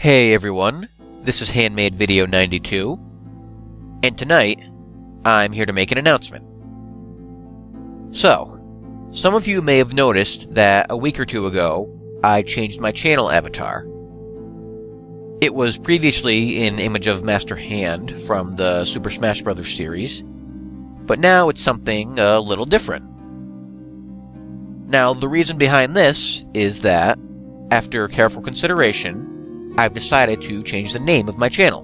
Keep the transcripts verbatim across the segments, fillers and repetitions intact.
Hey everyone, this is Handmade Video ninety-two, and tonight, I'm here to make an announcement. So, some of you may have noticed that a week or two ago, I changed my channel avatar. It was previously an image of Master Hand from the Super Smash Bros. Series, but now it's something a little different. Now, the reason behind this is that, after careful consideration, I've decided to change the name of my channel.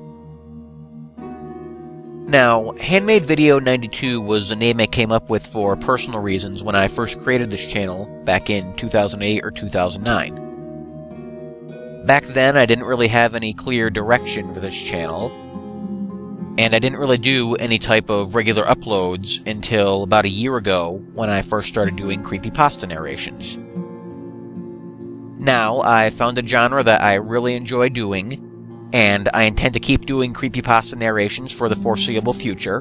Now, Handmade Video ninety-two was a name I came up with for personal reasons when I first created this channel back in two thousand eight or two thousand nine. Back then, I didn't really have any clear direction for this channel, and I didn't really do any type of regular uploads until about a year ago when I first started doing creepypasta narrations. Now, I found a genre that I really enjoy doing, and I intend to keep doing creepypasta narrations for the foreseeable future.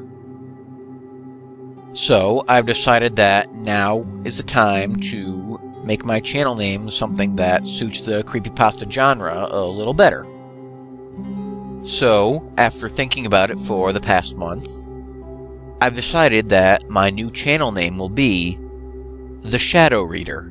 So, I've decided that now is the time to make my channel name something that suits the creepypasta genre a little better. So, after thinking about it for the past month, I've decided that my new channel name will be The Shadow Reader.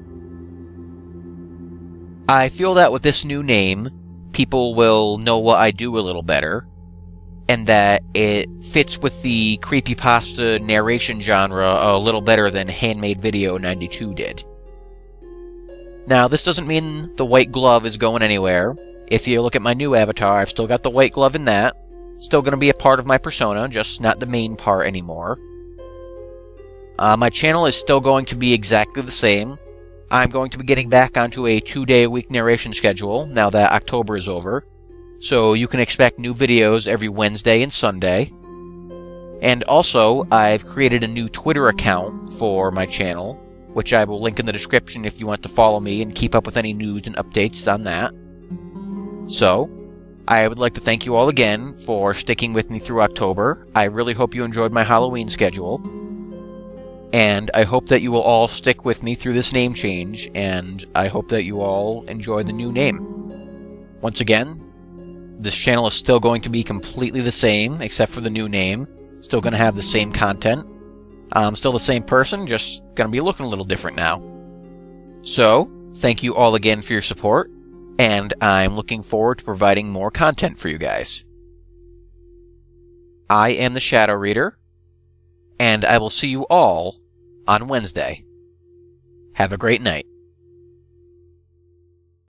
I feel that with this new name, people will know what I do a little better, and that it fits with the creepypasta narration genre a little better than Handmade Video ninety-two did. Now, this doesn't mean the white glove is going anywhere. If you look at my new avatar, I've still got the white glove in that. It's still going to be a part of my persona, just not the main part anymore. Uh, my channel is still going to be exactly the same. I'm going to be getting back onto a two-day-a-week narration schedule now that October is over, so you can expect new videos every Wednesday and Sunday. And also, I've created a new Twitter account for my channel, which I will link in the description if you want to follow me and keep up with any news and updates on that. So, I would like to thank you all again for sticking with me through October. I really hope you enjoyed my Halloween schedule. And I hope that you will all stick with me through this name change, and I hope that you all enjoy the new name. Once again, this channel is still going to be completely the same, except for the new name. Still going to have the same content. I'm still the same person, just going to be looking a little different now. So, thank you all again for your support, and I'm looking forward to providing more content for you guys. I am the Shadow Reader, and I will see you all on Wednesday. Have a great night.